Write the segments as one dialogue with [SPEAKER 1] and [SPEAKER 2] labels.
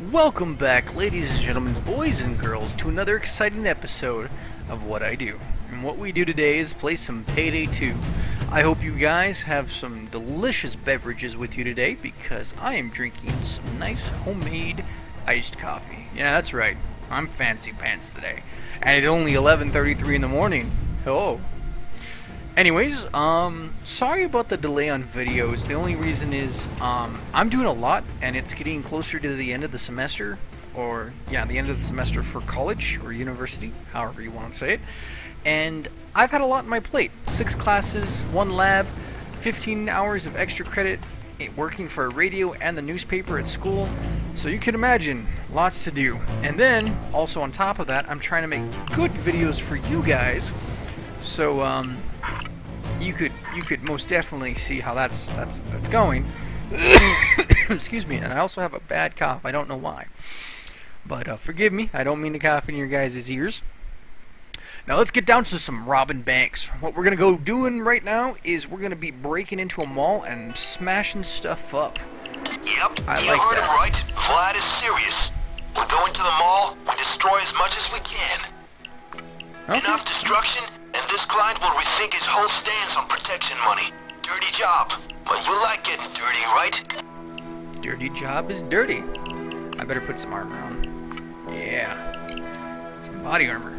[SPEAKER 1] Welcome back, ladies and gentlemen, boys and girls, to another exciting episode of What I Do. And what we do today is play some Payday 2. I hope you guys have some delicious beverages with you today, because I am drinking some nice homemade iced coffee. Yeah, that's right. I'm fancy pants today. And it's only 11:33 in the morning. Oh. Anyways, sorry about the delay on videos. The only reason is, I'm doing a lot, and it's getting closer to the end of the semester, or, yeah, the end of the semester for college, or university, however you want to say it, and I've had a lot on my plate. 6 classes, 1 lab, 15 hours of extra credit, working for a radio and the newspaper at school, so you can imagine, lots to do. And then, also on top of that, I'm trying to make good videos for you guys, so, you could most definitely see how that's going. Excuse me. And I also have a bad cough. I don't know why, but forgive me. I don't mean to cough in your guys' ears. Now let's get down to some robbing banks. What we're gonna go doing right now is we're gonna be breaking into a mall and smashing stuff up.
[SPEAKER 2] Yep,
[SPEAKER 1] I
[SPEAKER 2] you
[SPEAKER 1] like
[SPEAKER 2] heard
[SPEAKER 1] that.
[SPEAKER 2] him right. Vlad is serious. We're going to the mall. We destroy as much as we can.
[SPEAKER 1] Okay.
[SPEAKER 2] Enough destruction, and this client will rethink his whole stance on protection money. Dirty job, but you like getting dirty, right?
[SPEAKER 1] Dirty job is dirty. I better put some armor on. Yeah. Some body armor.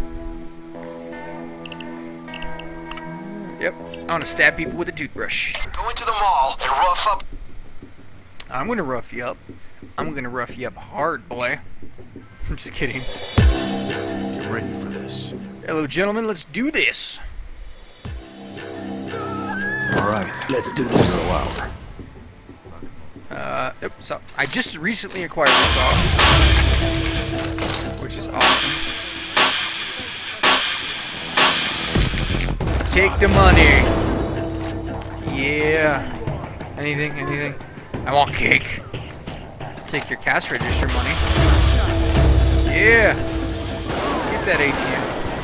[SPEAKER 1] Yep. I want to stab people with a toothbrush.
[SPEAKER 2] Go into the mall and rough up.
[SPEAKER 1] I'm gonna rough you up. I'm gonna rough you up hard, boy. I'm just kidding.
[SPEAKER 3] Get ready for this.
[SPEAKER 1] Hello, gentlemen. Let's do this.
[SPEAKER 3] All right, let's do this. 0 hour.
[SPEAKER 1] Yep, so I just recently acquired this dog, which is awesome. Take the money. Yeah. Anything? I want cake. Take your cash register money. Yeah. Get that ATM.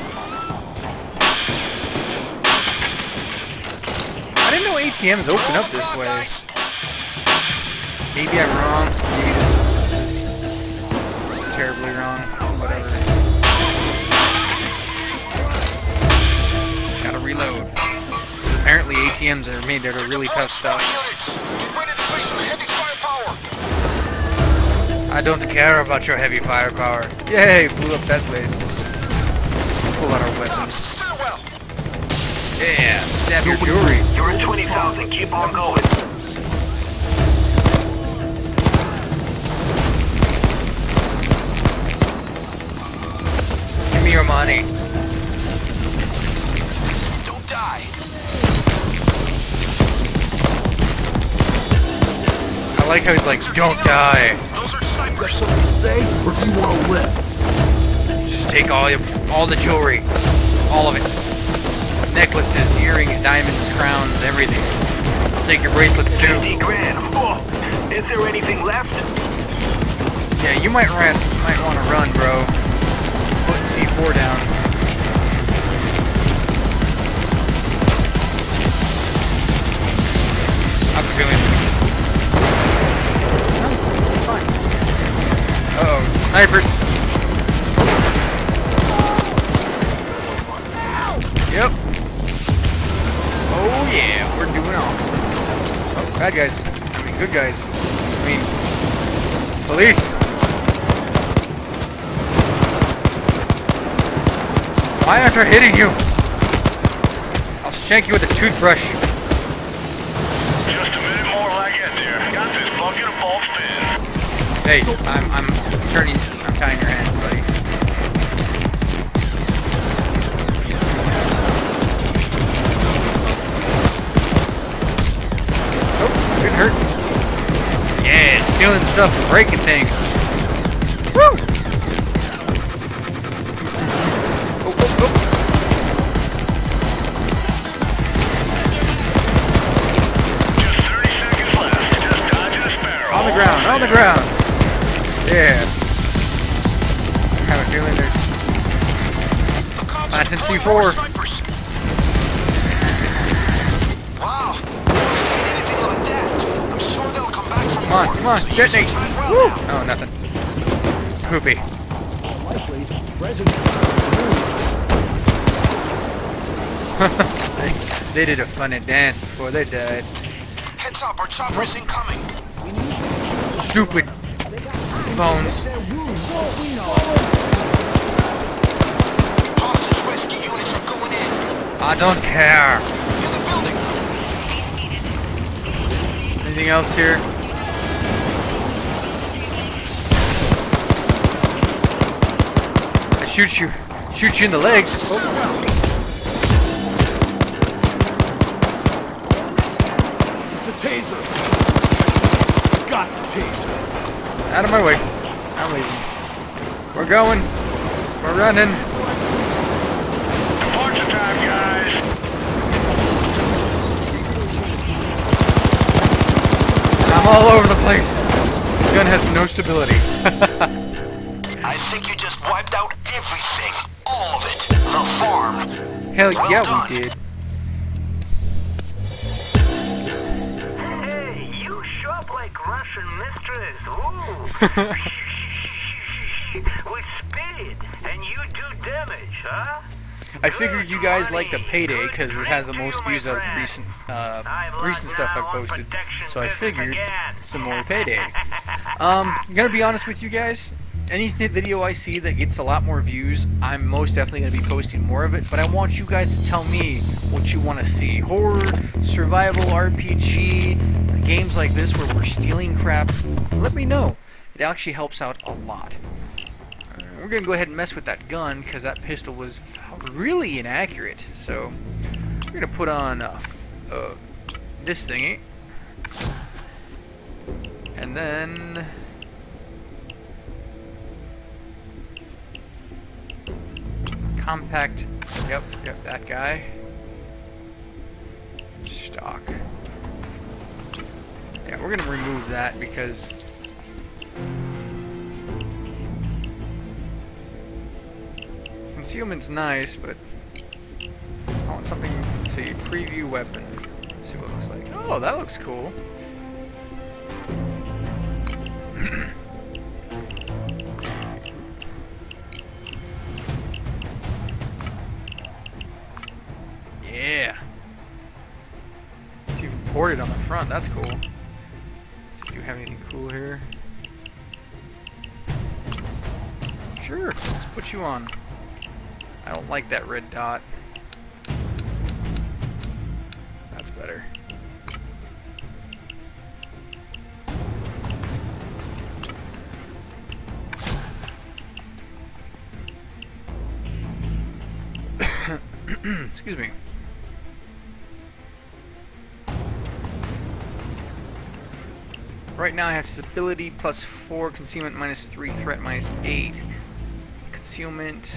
[SPEAKER 1] I didn't know ATMs open up this way. Maybe I'm wrong. Maybe this is terribly wrong. Whatever. Gotta reload. Apparently ATMs are made out of really tough stuff.
[SPEAKER 2] Get ready to face some heavy firepower.
[SPEAKER 1] I don't care about your heavy firepower. Yay, blew up that place. Pull out our weapons.
[SPEAKER 2] Stairwell.
[SPEAKER 1] Yeah, stab your jewelry.
[SPEAKER 2] You're at 20,000. Keep on going.
[SPEAKER 1] Give me your money.
[SPEAKER 2] Don't die.
[SPEAKER 1] I like how he's like, don't die.
[SPEAKER 2] Those are snipers.
[SPEAKER 3] Something to say, or do you want to live?
[SPEAKER 1] Just take all the jewelry. All of it. Necklaces, earrings, diamonds, crowns, everything. I'll take your bracelets too.
[SPEAKER 2] 50 grand. Oh, is there anything left?
[SPEAKER 1] Yeah, you might want to run, bro. Put C4 down. I have a feeling. No, it's fine. Uh-oh, snipers. Yep. Oh yeah, we're doing awesome. Oh, bad guys. I mean, good guys. I mean, police. Why aren't I hitting you? I'll shank you with a toothbrush.
[SPEAKER 4] Just a minute more till I get there. Got this bucket of ball spin.
[SPEAKER 1] Hey, I'm tying your hands, buddy. Oh, didn't hurt. Yeah, stealing stuff and breaking things. Woo! Oh.
[SPEAKER 4] Just 30 seconds left. Just dodging a sparrow.
[SPEAKER 1] On the ground. Yeah. I have a feeling there's plants in C4.
[SPEAKER 2] Snipers. Wow. Never seen anything like that. I'm sure they'll come back from
[SPEAKER 1] Come on, detonate. Woo! Oh, nothing. Poopy.
[SPEAKER 3] Likely, President.
[SPEAKER 1] They did a funny dance before they died.
[SPEAKER 2] Heads up, our chopper is incoming.
[SPEAKER 1] Stupid phones.
[SPEAKER 2] Hostage rescue units are going in.
[SPEAKER 1] I don't care.
[SPEAKER 2] In the building.
[SPEAKER 1] Anything else here? I shoot you in the legs. Oh.
[SPEAKER 3] It's a taser. Got the taser.
[SPEAKER 1] Out of my way. I'm leaving. We're going. We're running.
[SPEAKER 4] Departure time, guys.
[SPEAKER 1] I'm all over the place. The gun has no stability.
[SPEAKER 2] I think you just wiped out everything. All of it. The farm.
[SPEAKER 1] Hell
[SPEAKER 2] Well
[SPEAKER 1] yeah,
[SPEAKER 2] done.
[SPEAKER 1] we did.
[SPEAKER 5] Hey, you shop like Russian mistress. Ooh. With speed, and you do damage, huh?
[SPEAKER 1] I figured you guys liked the Payday because it has the most views out of the recent stuff I've posted. So I figured some more Payday. I'm gonna be honest with you guys. Any video I see that gets a lot more views, I'm most definitely gonna be posting more of it. But I want you guys to tell me what you want to see: horror, survival, RPG, games like this where we're stealing crap. Let me know. It actually helps out a lot. We're gonna go ahead and mess with that gun because that pistol was really inaccurate. So we're gonna put on this thingy, and then compact. Yep, that guy. Stock. Yeah, we're gonna remove that because concealment's nice, but I want something. Let's see, preview weapon. Let's see what it looks like. Oh, that looks cool. Yeah. It's even ported on the front. That's cool. Let's see if you have anything cool here. Sure, let's put you on. I don't like that red dot. That's better. Excuse me. Right now I have stability +4, concealment -3, threat -8. Concealment.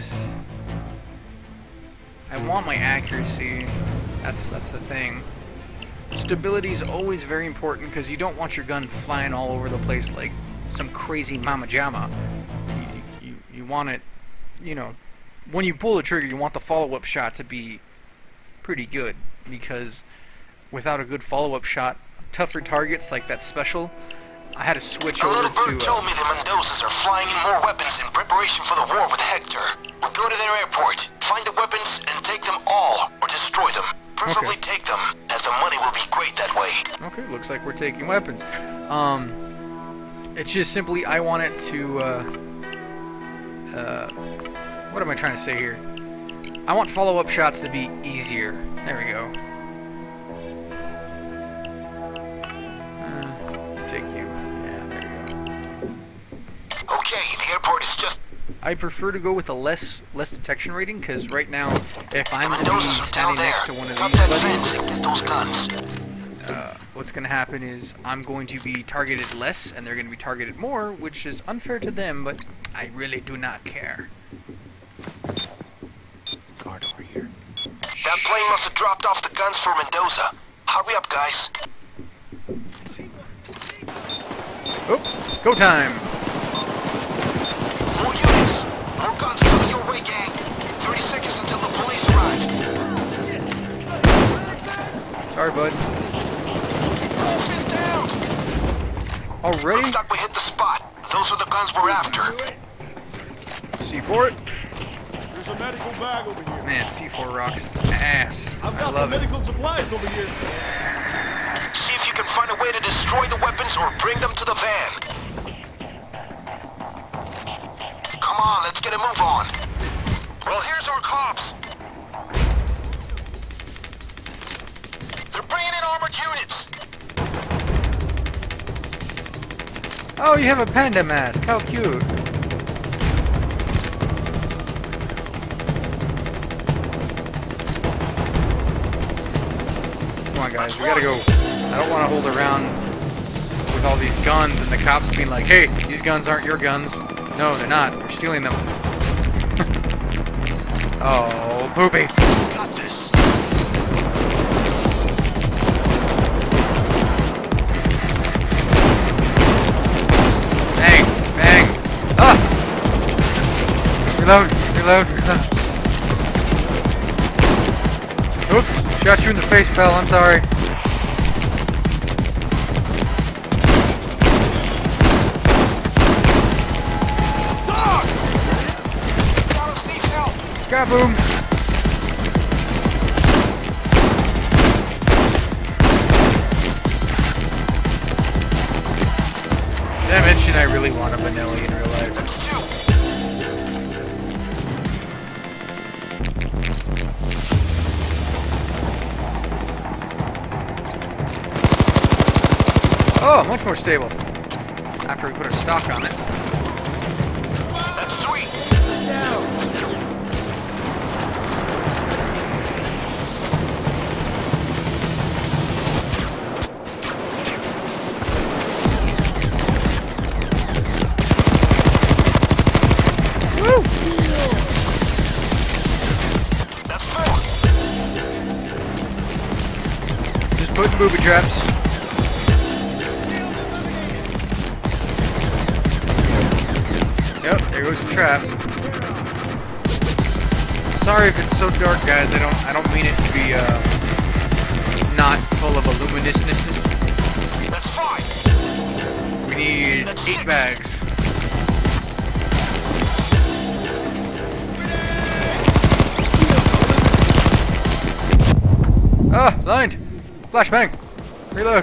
[SPEAKER 1] I want my accuracy. That's the thing. Stability is always very important because you don't want your gun flying all over the place like some crazy mama jama. You want it, you know, when you pull the trigger, you want the follow-up shot to be pretty good, because without a good follow-up shot, tougher targets like that special, I had to switch
[SPEAKER 2] A
[SPEAKER 1] over
[SPEAKER 2] little bird
[SPEAKER 1] to.
[SPEAKER 2] told me the Mendozas are flying in more weapons in preparation for the war with Hector. We'll go to their airport, find the weapons, and take them all, or destroy them. Preferably take them, as the money will be great that way.
[SPEAKER 1] Okay, looks like we're taking weapons. It's just simply I want it to. What am I trying to say here? I want follow-up shots to be easier. There we go. Take you. Yeah, there you go.
[SPEAKER 2] Okay, the airport is just...
[SPEAKER 1] I prefer to go with a less detection rating, because right now, if I'm going to be
[SPEAKER 2] Mendozas are down
[SPEAKER 1] standing
[SPEAKER 2] there.
[SPEAKER 1] next to one of
[SPEAKER 2] Drop
[SPEAKER 1] these
[SPEAKER 2] that
[SPEAKER 1] buddies,
[SPEAKER 2] fence and get those guns.
[SPEAKER 1] what's going to happen is I'm going to be targeted less, and they're going to be targeted more, which is unfair to them, but I really do not care.
[SPEAKER 3] Guard over here.
[SPEAKER 2] That plane must have dropped off the guns for Mendoza. Hurry up, guys.
[SPEAKER 1] Let's see. Oh, go time!
[SPEAKER 2] More units. More guns coming your way, gang. 30 seconds until the police arrive.
[SPEAKER 1] Sorry, bud.
[SPEAKER 2] Wolf is down.
[SPEAKER 1] Already?
[SPEAKER 2] Looks like we hit the spot. Those are the guns we're after.
[SPEAKER 1] C4 it.
[SPEAKER 3] There's a medical bag over here.
[SPEAKER 1] Man, C4 rocks ass.
[SPEAKER 3] I've
[SPEAKER 1] I
[SPEAKER 3] got
[SPEAKER 1] love
[SPEAKER 3] some
[SPEAKER 1] it.
[SPEAKER 3] medical supplies over here.
[SPEAKER 2] See if you can find a way to destroy the weapons or bring them to the van. Come on, let's get a move on. Well, here's our cops. They're bringing in armored units.
[SPEAKER 1] Oh, you have a panda mask. How cute. Come on, guys. We gotta go. I don't want to hold around with all these guns and the cops being like, hey, these guns aren't your guns. No, they're not. We're stealing them. Oh, poopy.
[SPEAKER 2] Got this.
[SPEAKER 1] Bang, bang. Ah! Reload, reload, reload. Oops, shot you in the face, pal. I'm sorry.
[SPEAKER 2] Dallas needs help.
[SPEAKER 1] Kaboom! Did I mention I really want a Benelli in real life?
[SPEAKER 2] That's two.
[SPEAKER 1] Oh, much more stable. After we put our stock on it.
[SPEAKER 2] That's three.
[SPEAKER 1] Woo!
[SPEAKER 2] That's four.
[SPEAKER 1] Just putting booby traps. Yep, there goes the trap. Sorry if it's so dark, guys. I don't mean it to be not full of illuminiousness.
[SPEAKER 2] That's five.
[SPEAKER 1] We need 8 bags. Ah, blind! Flashbang! Reload!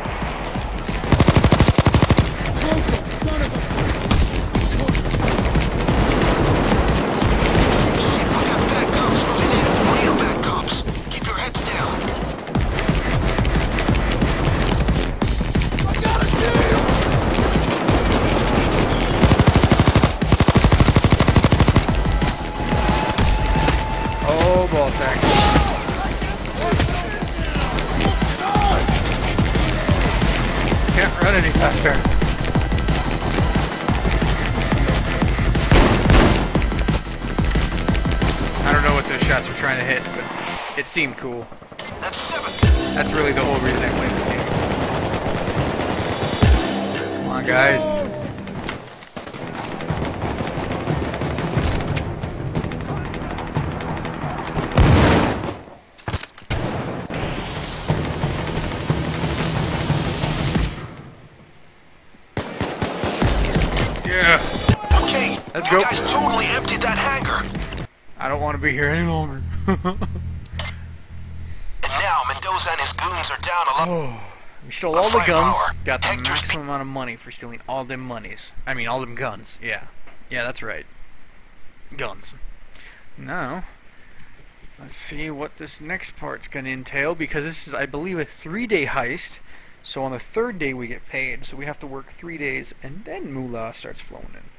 [SPEAKER 2] See, we got bad cops moving in. Real bad cops. Keep your heads down.
[SPEAKER 1] Oh, ball sack. Can't run any faster. I don't know what those shots were trying to hit, but it seemed cool.
[SPEAKER 2] That's seven.
[SPEAKER 1] That's really the whole reason I played this game. Come on, guys. Yeah.
[SPEAKER 2] Okay.
[SPEAKER 1] Let's
[SPEAKER 2] you
[SPEAKER 1] go.
[SPEAKER 2] guys totally emptied that hangar.
[SPEAKER 1] I don't want to be here any longer.
[SPEAKER 2] And now Mendoza and his goons are down a lot.
[SPEAKER 1] Oh, we stole all the
[SPEAKER 2] Firepower.
[SPEAKER 1] guns, got the
[SPEAKER 2] Hector's
[SPEAKER 1] maximum amount of money for stealing all them monies. I mean, all them guns. Yeah. Yeah, that's right. Guns. Now, let's see what this next part's going to entail, because this is, I believe, a 3-day heist. So on the 3rd day we get paid, so we have to work 3 days, and then moolah starts flowing in.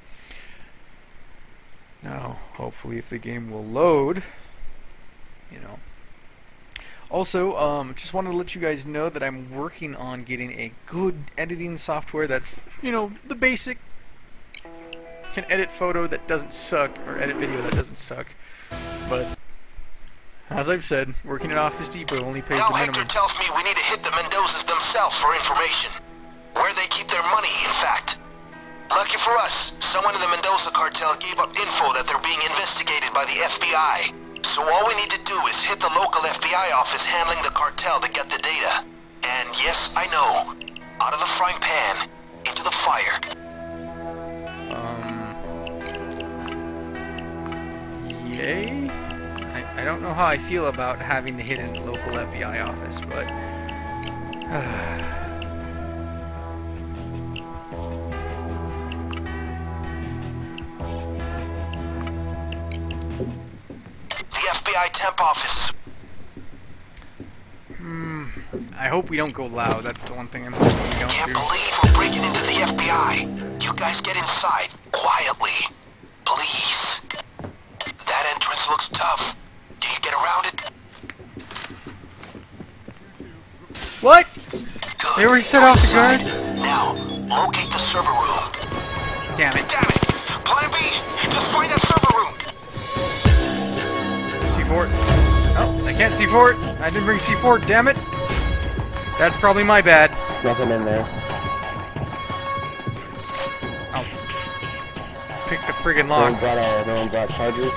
[SPEAKER 1] Now, hopefully if the game will load, you know. Also, just wanted to let you guys know that I'm working on getting a good editing software that's, you know, the basic, can edit photo that doesn't suck, or edit video that doesn't suck. But, as I've said, working at Office Depot only pays
[SPEAKER 2] Now
[SPEAKER 1] the
[SPEAKER 2] Hector
[SPEAKER 1] minimum.
[SPEAKER 2] tells me we need to hit the Mendozas themselves for information. Where they keep their money, in fact. Lucky for us, someone in the Mendoza cartel gave up info that they're being investigated by the FBI. So all we need to do is hit the local FBI office handling the cartel to get the data. And yes, I know. Out of the frying pan, into the fire.
[SPEAKER 1] Okay. I don't know how I feel about having to hit a local FBI office, but...
[SPEAKER 2] The FBI temp office is...
[SPEAKER 1] I hope we don't go loud. That's the one thing I'm hoping we don't
[SPEAKER 2] Can't
[SPEAKER 1] do.
[SPEAKER 2] believe we're breaking into the FBI. You guys get inside, quietly. Please. That entrance looks tough. Can you get around it?
[SPEAKER 1] What?
[SPEAKER 2] Good.
[SPEAKER 1] They already set off the
[SPEAKER 2] Inside.
[SPEAKER 1] guards?
[SPEAKER 2] Now, locate the server room.
[SPEAKER 1] Damn it.
[SPEAKER 2] Damn it! Plan B! Just find that server room!
[SPEAKER 1] C4. Oh, I can't C4. I didn't bring C4, damn it. That's probably my bad.
[SPEAKER 6] Nothing in there.
[SPEAKER 1] Oh. Pick the friggin'
[SPEAKER 6] No
[SPEAKER 1] lock.
[SPEAKER 6] one brought charges.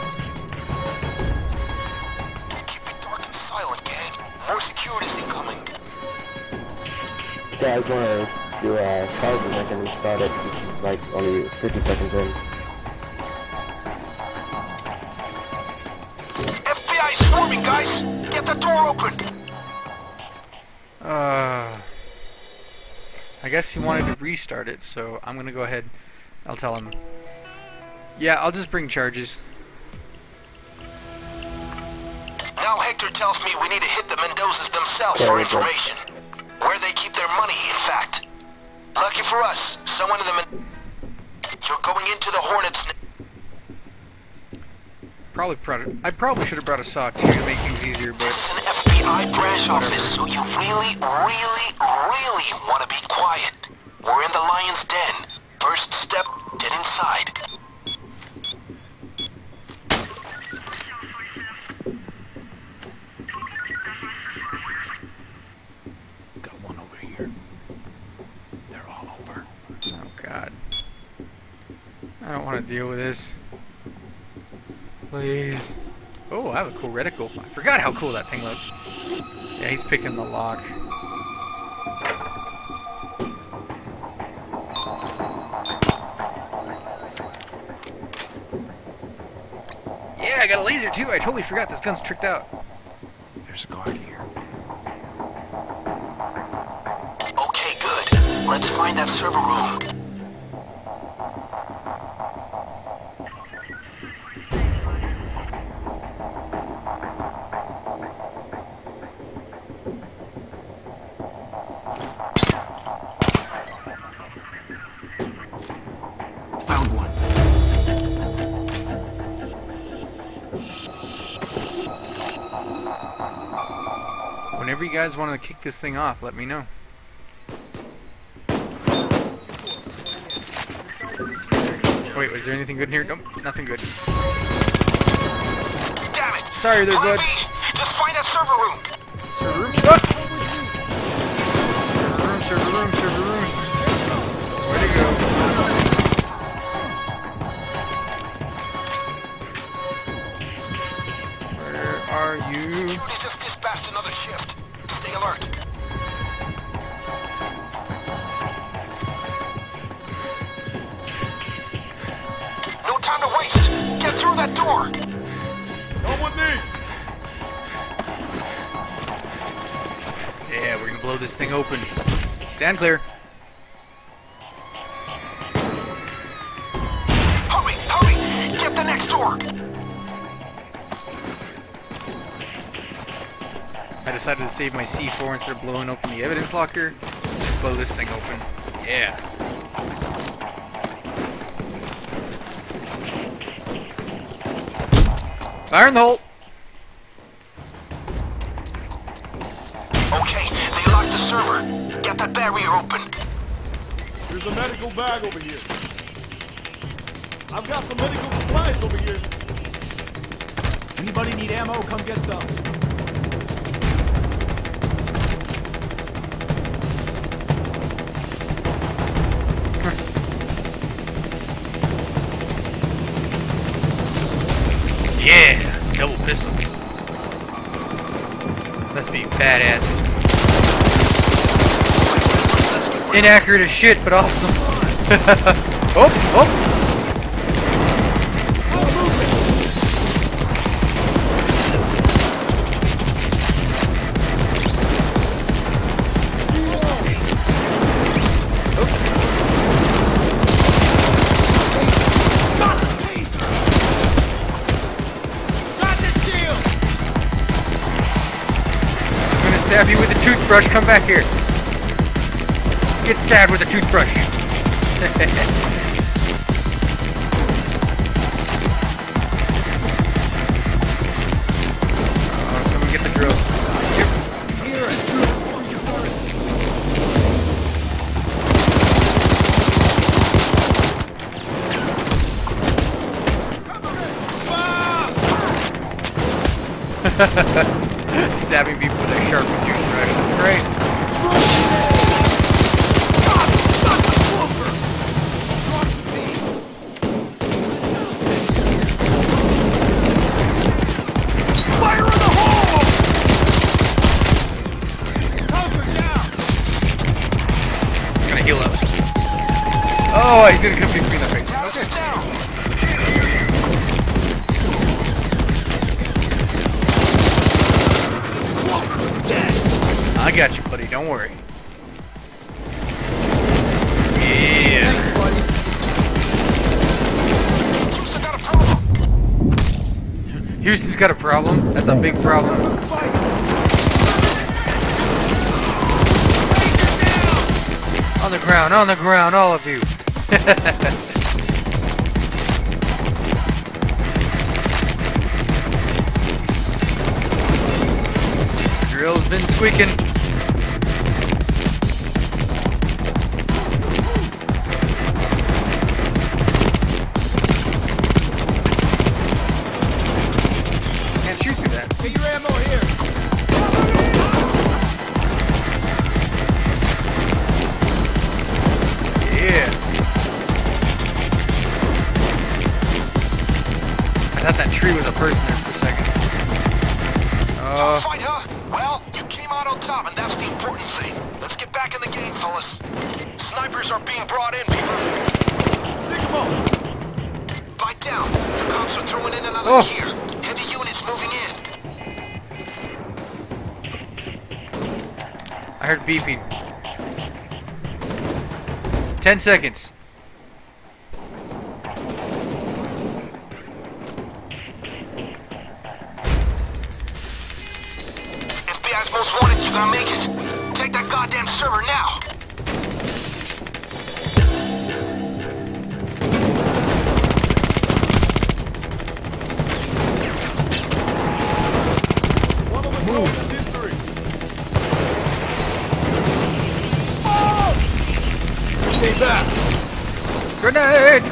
[SPEAKER 2] Keep it dark and silent, gang. More security's incoming.
[SPEAKER 6] Yeah, I just want to do charges. I can start it. This is like only 50 seconds in.
[SPEAKER 2] FBI is swarming, guys! Get the door open!
[SPEAKER 1] I guess he wanted to restart it, so I'm gonna go ahead. I'll tell him. Yeah, I'll just bring charges.
[SPEAKER 2] Now Hector tells me we need to hit the Mendozas themselves for information. Where they keep their money, in fact. Lucky for us, someone of them... You're going into the Hornets...
[SPEAKER 1] I probably should have brought a saw too to make things easier, but
[SPEAKER 2] This is an FBI branch office, so you really want to be quiet. We're in the Lion's Den. First step, get inside.
[SPEAKER 3] Got one over here. They're all over.
[SPEAKER 1] oh god, I don't want to deal with this. Please. Oh, I have a cool reticle. I forgot how cool that thing looked. Yeah, he's picking the lock. Yeah, I got a laser too. I totally forgot this gun's tricked out.
[SPEAKER 3] There's a guard here.
[SPEAKER 2] Okay, good. Let's find that server room.
[SPEAKER 3] Found one.
[SPEAKER 1] Whenever you guys want to kick this thing off, let me know. Wait, was there anything good in here? Nope, nothing good.
[SPEAKER 2] Damn it!
[SPEAKER 1] Sorry, they're
[SPEAKER 2] Plan
[SPEAKER 1] good.
[SPEAKER 2] B, just find that server room.
[SPEAKER 1] Server room. Ah! Server room, server room. Where'd it go? Where are you?
[SPEAKER 2] Security just dispatched another shift. Stay alert. No time to waste. Get through that door.
[SPEAKER 3] Come with me.
[SPEAKER 1] Yeah, we're gonna blow this thing open. Stand clear.
[SPEAKER 2] Hurry, hurry. Get the next door.
[SPEAKER 1] I decided to save my C4 instead of blowing open the evidence locker. Just blow this thing open. Yeah. Fire in the hole.
[SPEAKER 2] Okay, they locked the server. Get that barrier open.
[SPEAKER 3] There's a medical bag over here. I've got some medical supplies over here. Anybody need ammo? Come get some.
[SPEAKER 1] Yeah, double pistols. That's being badass. Inaccurate as shit, but awesome. Oh, oh. stab you with a toothbrush. Come back here. Get stabbed with a toothbrush. Oh, someone get the drill. Stabbing people with a sharp toothbrush. That's great. Gonna heal up. Oh, he's gonna come kick me in the face. I got you, buddy. Don't worry. Yeah.
[SPEAKER 2] Houston got a problem.
[SPEAKER 1] Houston's got a problem. That's a big problem. On the ground, all of you. Drill's been squeaking. Can't shoot through that.
[SPEAKER 3] Get your ammo here.
[SPEAKER 1] Yeah. I thought that tree was a person there for a second.
[SPEAKER 2] Tough fight, huh? Well, you came out on top, and that's the important thing. Let's get back in the game, fellas. Snipers are being brought in, people.
[SPEAKER 3] Stick 'em up.
[SPEAKER 2] Bite down. The cops are throwing in another gear. Heavy units moving in.
[SPEAKER 1] I heard beeping. 10 seconds.
[SPEAKER 2] FBI's most wanted, you gotta make it. Take that goddamn server now.
[SPEAKER 3] One of the goals is history. Stay back.
[SPEAKER 1] Grenade!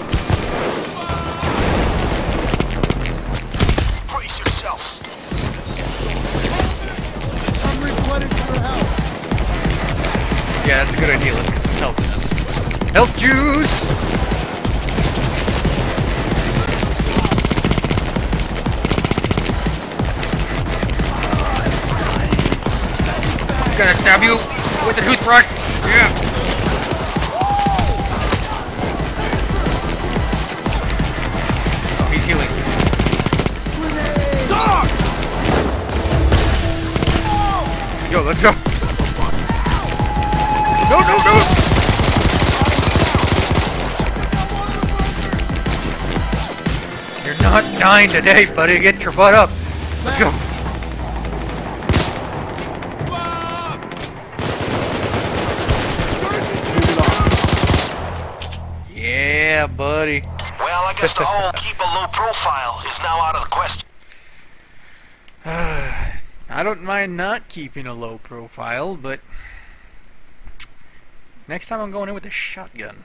[SPEAKER 2] Brace yourselves.
[SPEAKER 3] I'm replenishing your health.
[SPEAKER 1] Yeah, that's a good idea. Let's get some health in us. Health juice! Gonna stab you with the toothbrush. Yeah. Oh, he's healing. Yo, let's go. No, no, no. You're not dying today, buddy. Get your butt up. Let's go. Yeah, buddy.
[SPEAKER 2] Well, I guess the whole keep a low profile is now out of the question.
[SPEAKER 1] I don't mind not keeping a low profile, but next time I'm going in with a shotgun.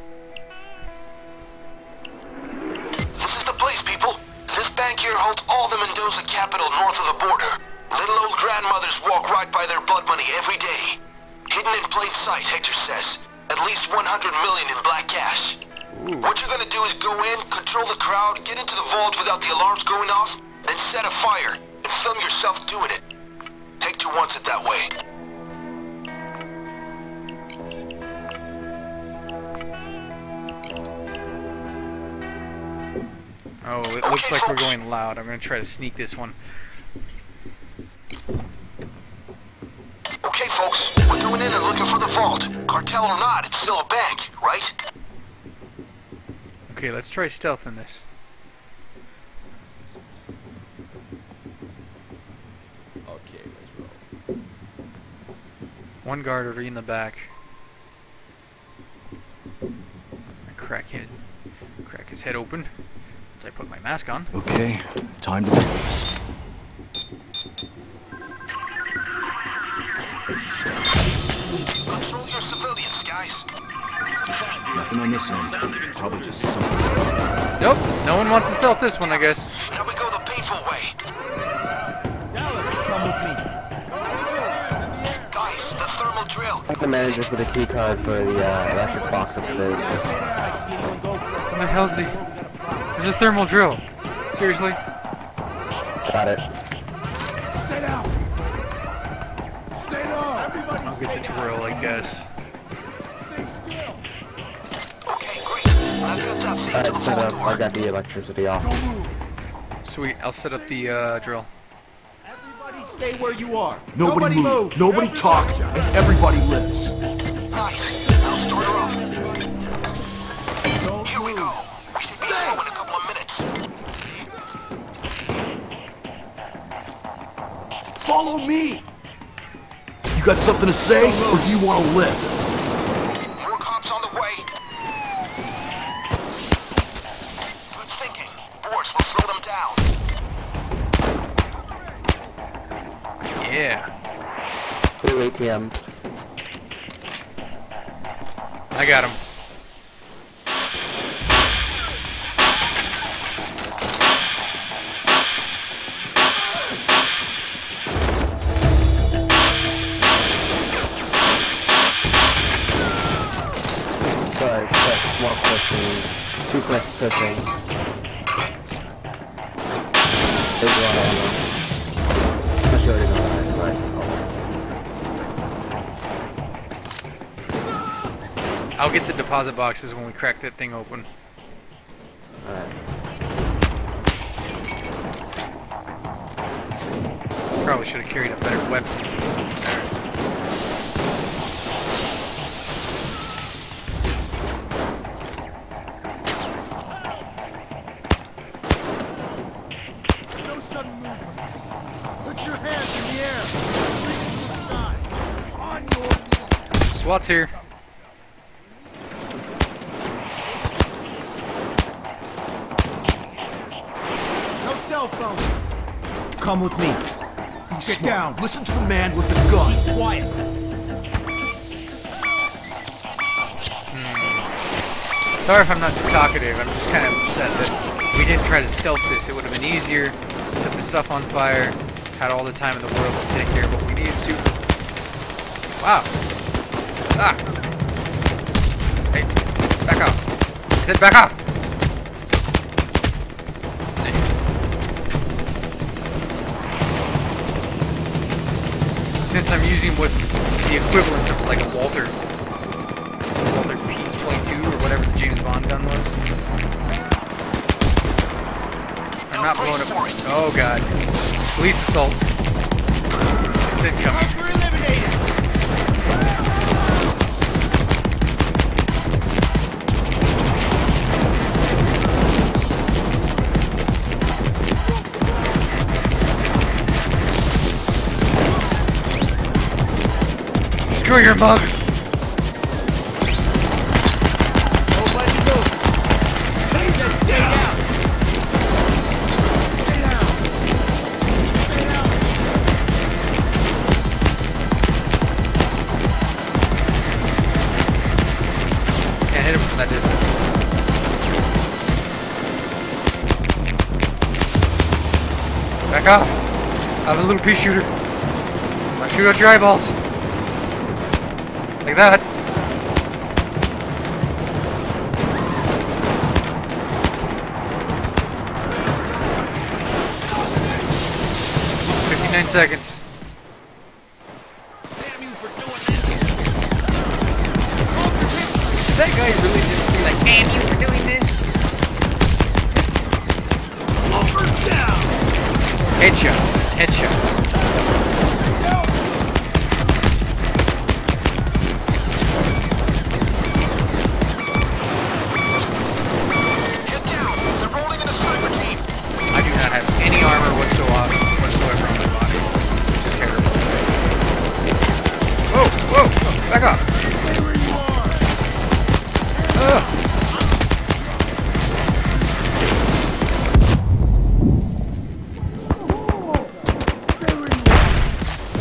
[SPEAKER 2] This is the place, people. This bank here holds all the Mendoza capital north of the border. Little old grandmothers walk right by their blood money every day. Hidden in plain sight, Hector says. At least 100 million in black cash.
[SPEAKER 1] Ooh.
[SPEAKER 2] What you're gonna do is go in, control the crowd, get into the vault without the alarms going off, then set a fire, and film yourself doing it. Hector wants it that way.
[SPEAKER 1] Oh, it looks like we're going loud. I'm gonna try to sneak this one.
[SPEAKER 2] Okay, folks, we're going in and looking for the vault. Cartel or not, it's still a bank, right?
[SPEAKER 1] Okay, let's try stealth in this.
[SPEAKER 3] Okay, let's roll.
[SPEAKER 1] One guard already in the back. Crack his head open as I put my mask on.
[SPEAKER 7] Okay, time to do this.
[SPEAKER 2] Control your civilians, guys.
[SPEAKER 7] Nothing on this end. Probably just some.
[SPEAKER 1] Nope, no one wants to stealth this one, I guess.
[SPEAKER 2] Now we go the painful way.
[SPEAKER 3] Come with me.
[SPEAKER 2] Guys, the thermal drill.
[SPEAKER 6] Ask the manager for the key card for the electric box upstairs.
[SPEAKER 1] What the hell's the... There's a thermal drill. Seriously?
[SPEAKER 6] Got it.
[SPEAKER 3] Stay down. Stay down. Everybody
[SPEAKER 1] I'll get the drill, I guess.
[SPEAKER 3] stay still.
[SPEAKER 2] Okay, great. I've got that safe to
[SPEAKER 6] Alright,
[SPEAKER 2] the
[SPEAKER 6] set
[SPEAKER 2] vault
[SPEAKER 6] up. I
[SPEAKER 2] door.
[SPEAKER 6] got the electricity off.
[SPEAKER 1] Sweet, I'll set up the drill.
[SPEAKER 3] Everybody stay where you are.
[SPEAKER 7] Nobody move. Nobody talk. And everybody lives.
[SPEAKER 2] Nice. I'll start her off. Here we go. We should be through in a couple of minutes.
[SPEAKER 7] Follow me. You got something to say, or do you want to live?
[SPEAKER 2] More cops on the way. Good thinking. Force will slow them down.
[SPEAKER 1] Yeah,
[SPEAKER 6] 2 ATM.
[SPEAKER 1] I got him.
[SPEAKER 6] Sorry, quick, more pushing. 2 clicks pushing. There's a lot of ammo. I should already know that, right?
[SPEAKER 1] I'll get the deposit boxes when we crack that thing open.
[SPEAKER 6] Alright.
[SPEAKER 1] Probably should have carried a better weapon.
[SPEAKER 3] No sudden movements. Put your hands in the air. Reach the sky. On your knees.
[SPEAKER 1] SWAT's here.
[SPEAKER 3] No cell phone. Come with me.
[SPEAKER 7] Get down. Listen to the man with the gun.
[SPEAKER 3] Quiet.
[SPEAKER 1] Sorry if I'm not too talkative. I'm just kind of upset that we didn't try to stealth this. It would have been easier. Set the stuff on fire. Had all the time in the world to take care of what we needed to. Wow. Ah. Hey, back off. I said back off. Since I'm using what's the equivalent of like a Walther P-22 or whatever the James Bond gun was. I'm not blowing up. Oh god. Police assault. It's incoming. Screw your mug!
[SPEAKER 3] Nobody move. Please stay down. Stay down. Stay down.
[SPEAKER 1] Can't hit him from that distance. Back off! I have a little pea shooter. I'll shoot out your eyeballs. Like that. "59 seconds.
[SPEAKER 3] Damn you for doing this.
[SPEAKER 1] Did that guy really just be like, damn you for doing this?
[SPEAKER 3] Over down.
[SPEAKER 1] Headshots. Headshots.
[SPEAKER 2] Get down. They're rolling in a sniper team.
[SPEAKER 1] I do not have any armor whatsoever on my body. Which is terrible. Whoa! Whoa!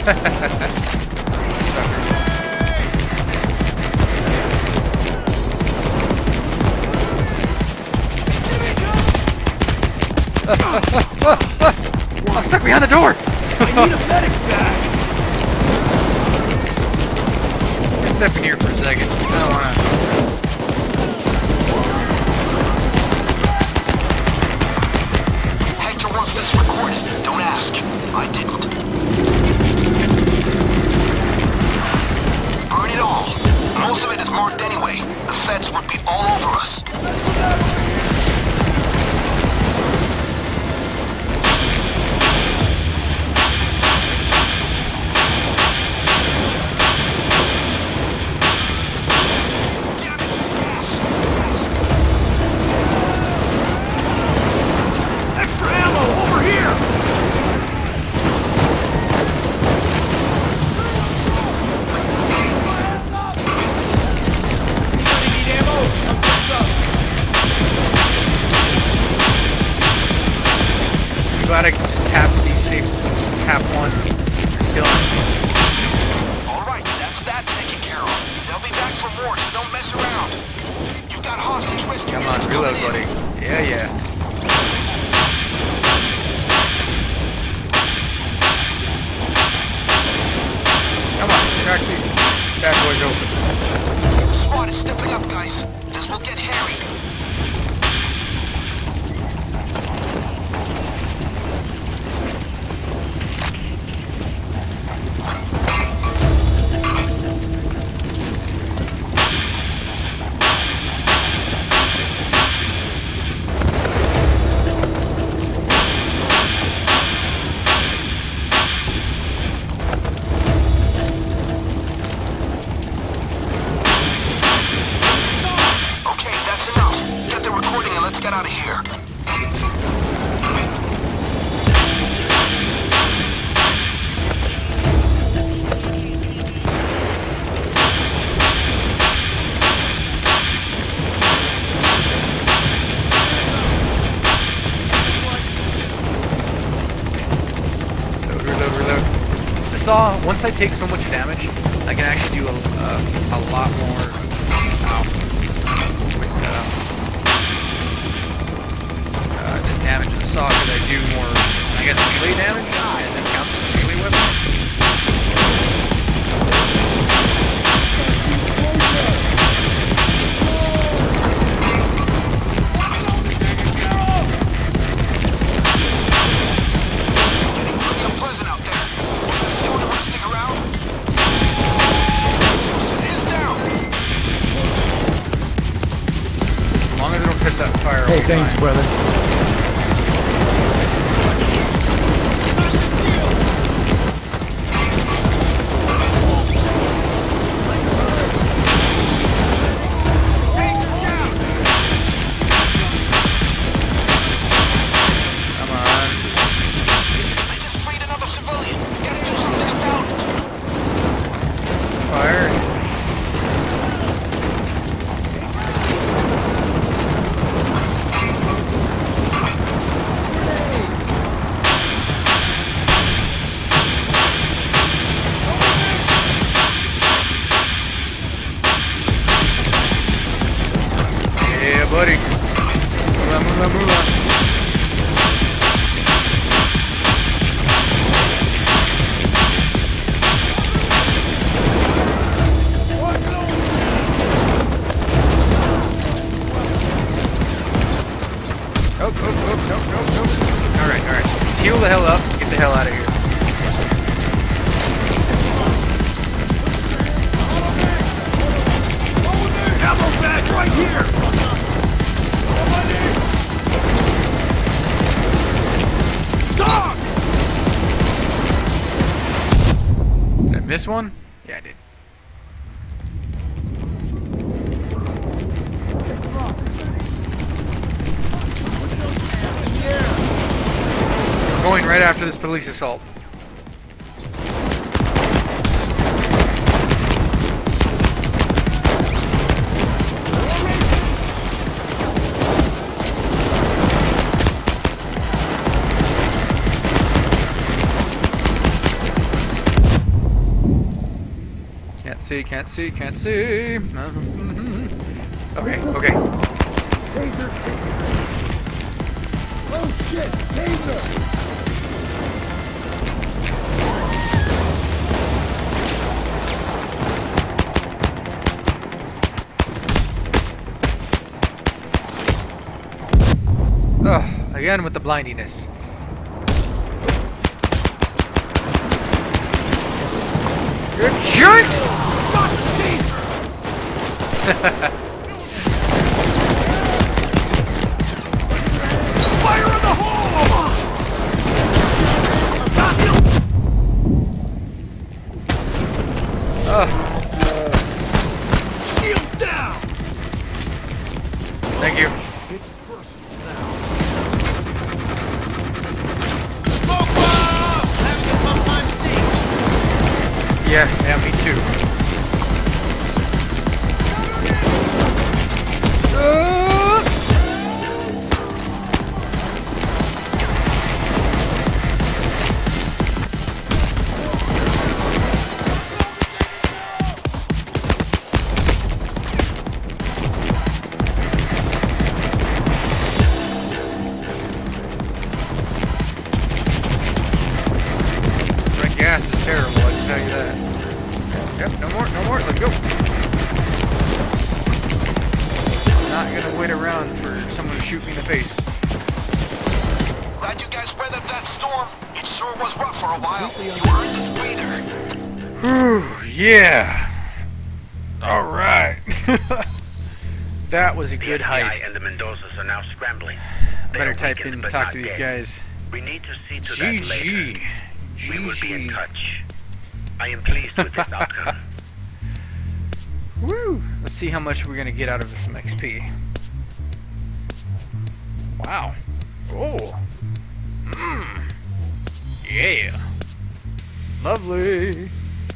[SPEAKER 1] I'm stuck behind the door!
[SPEAKER 3] I need a medic bag!
[SPEAKER 1] Step in here for a second. I don't wanna...
[SPEAKER 2] Hector wants this recorded. Don't ask. I didn't. Burn it all. Most of it is marked anyway. The feds would be all over us.
[SPEAKER 3] Extra ammo over here! Need ammo? What's up?
[SPEAKER 1] I'm glad I can just tap these safes. Just tap one. Kill him.
[SPEAKER 2] Alright, that's that taken care of. They'll be back for more, so don't mess around. You've got hostage rescue
[SPEAKER 1] Come on,
[SPEAKER 2] units
[SPEAKER 1] reload,
[SPEAKER 2] coming in.
[SPEAKER 1] buddy. Yeah, yeah. Come on, crack these bad boys open.
[SPEAKER 2] SWAT is stepping up, guys. This will get hairy. Okay, that's enough. Get the recording and let's get out of here.
[SPEAKER 1] Reload, reload. The saw, once I take so much damage, I can actually do a lot more. Ow. With the damage of the saw, because I do more, I guess, melee damage. And this counts as a melee weapon.
[SPEAKER 2] Pretty unpleasant out there. Sure to want to stick around? It is down.
[SPEAKER 1] As long as I don't catch that fire.
[SPEAKER 3] Hey,
[SPEAKER 1] I'll be
[SPEAKER 3] thanks,
[SPEAKER 1] fine.
[SPEAKER 3] brother.
[SPEAKER 1] Come on.
[SPEAKER 2] I just freed another civilian. Gotta do something about it.
[SPEAKER 1] Fire. Yeah, buddy. Move on, move on, move on. Nope. Alright, alright. Let's heal the hell up. Get the hell out of here.
[SPEAKER 3] Ammo bag right here! Dog!
[SPEAKER 1] Did I miss one? Yeah, I did. We're going right after this police assault. see, can't see, can't see. Okay, okay.
[SPEAKER 3] Taser! Oh shit! Taser!
[SPEAKER 1] Ugh, again with the blindiness. You jerk!
[SPEAKER 3] Fire in the hole! Shield down!
[SPEAKER 1] Thank you.
[SPEAKER 3] It's personal now. Smoke bomb! Having a tough time seeing.
[SPEAKER 1] Yeah, me too. That gas is terrible, I can tell you that. Yep, no more, let's go. Not gonna wait around for someone to shoot me in the face.
[SPEAKER 2] Glad you guys weathered that storm. It sure was rough for a while. You earned this breather.
[SPEAKER 1] Whew, yeah. Alright. That was a good
[SPEAKER 4] The FBI
[SPEAKER 1] heist.
[SPEAKER 4] and the Mendozas are now scrambling. They
[SPEAKER 1] Better
[SPEAKER 4] are
[SPEAKER 1] type
[SPEAKER 4] weakened,
[SPEAKER 1] in and
[SPEAKER 4] but
[SPEAKER 1] talk
[SPEAKER 4] not
[SPEAKER 1] to these
[SPEAKER 4] dead.
[SPEAKER 1] guys.
[SPEAKER 4] We need to see to that later.
[SPEAKER 1] GG.
[SPEAKER 4] We will be in
[SPEAKER 1] GG.
[SPEAKER 4] touch. I am pleased with this outcome.
[SPEAKER 1] Woo! Let's see how much we're gonna get out of some XP. Wow. Oh. Mmm. Yeah. Lovely.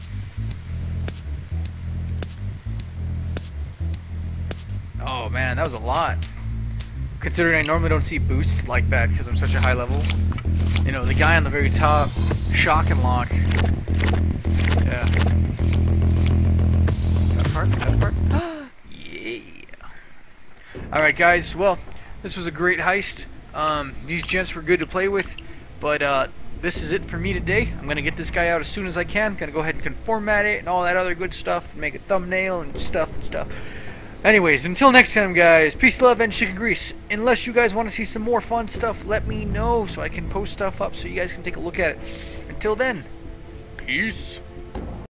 [SPEAKER 1] Oh man, that was a lot. Considering I normally don't see boosts like that because I'm such a high level. You know, the guy on the very top, shock and lock. Yeah. That part. Yeah. Alright guys, well, this was a great heist. These gents were good to play with, but this is it for me today. I'm gonna get this guy out as soon as I can. Gonna go ahead and format it and all that other good stuff, and make a thumbnail and stuff. Anyways, until next time guys, peace, love, and chicken grease. Unless you guys want to see some more fun stuff, let me know so I can post stuff up so you guys can take a look at it. Until then, peace.